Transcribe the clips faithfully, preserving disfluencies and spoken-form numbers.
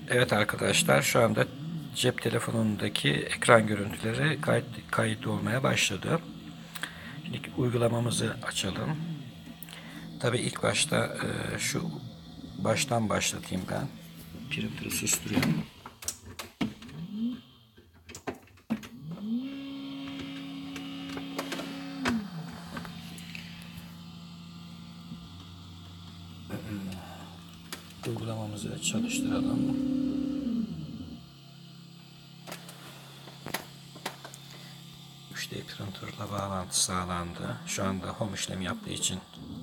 Evet arkadaşlar, şu anda cep telefonundaki ekran görüntüleri kayıt, kayıt olmaya başladı. Şimdi uygulamamızı açalım. Tabi ilk başta e, şu baştan başlatayım ben. Printer'ı susturuyorum. Uygulamamızı çalıştıralım. üç D printer'la bağlantı sağlandı. Şu anda home işlemi yaptığı için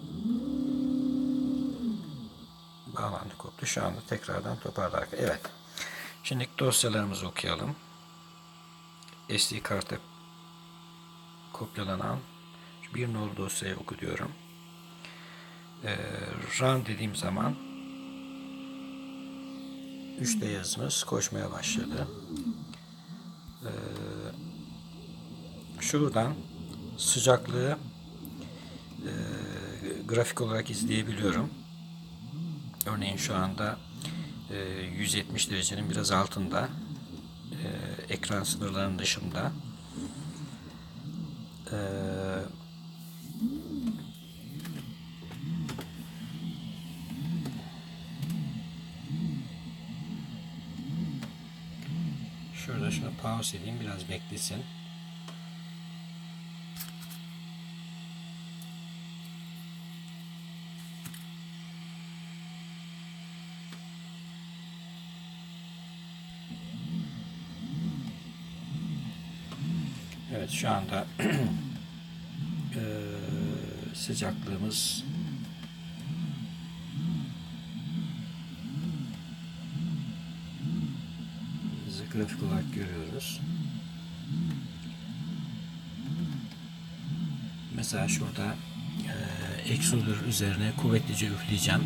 bağlantı koptu. Şu anda tekrardan toparladık. Evet. Şimdi dosyalarımızı okuyalım. S D kartı kopyalanan bir nolu dosyayı oku diyorum. Ee, Run dediğim zaman üç D yazımız koşmaya başladı. Ee, şuradan sıcaklığı e, grafik olarak izleyebiliyorum. Örneğin şu anda e, yüz yetmiş derecenin biraz altında, e, ekran sınırlarının dışında. E, şurada şunu pause edeyim, biraz beklesin. Evet, şu anda e, sıcaklığımız grafik olarak görüyoruz. Mesela şurada e, Extruder üzerine kuvvetlice üfleyeceğim.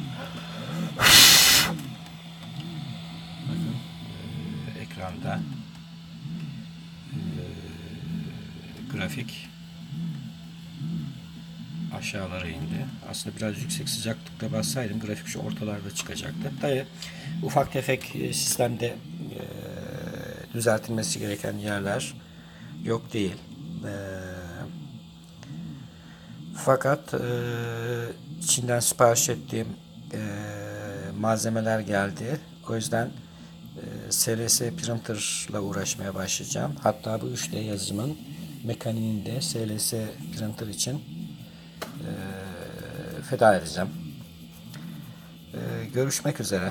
Bakın e, ekranda e, grafik aşağılara indi. Aslında biraz yüksek sıcaklıkta bassaydım grafik şu ortalarda çıkacaktı. Tabi ufak tefek e, sistemde e, düzeltilmesi gereken yerler yok değil. E, fakat e, Çin'den sipariş ettiğim e, malzemeler geldi. O yüzden e, S L S printerla uğraşmaya başlayacağım. Hatta bu üç D yazımın mekaniğini de S L S printer için e, feda edeceğim. E, görüşmek üzere.